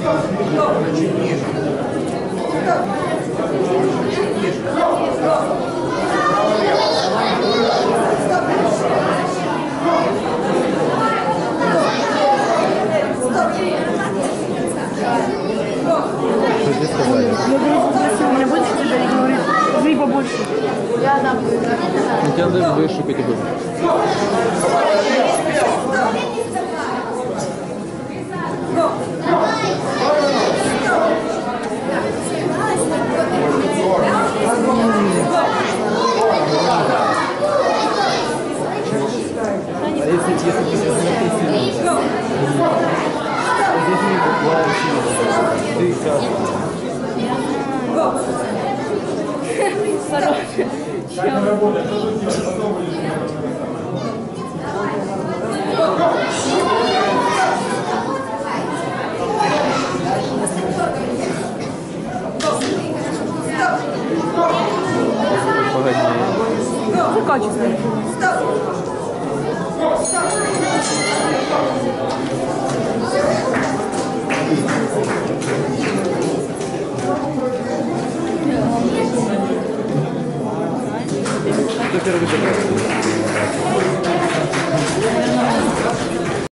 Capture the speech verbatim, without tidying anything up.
Чуть ниже. Что здесь сказали? Я говорю, спросил, меня больше тебе и говорит, жри побольше. Я дам. Ну, тебя даже выше категории. А если, если ты сейчас не сильно, здесь не буквально сильно, ты сразу. Хороший. Погоди. Це качественно. Кто первый забрал?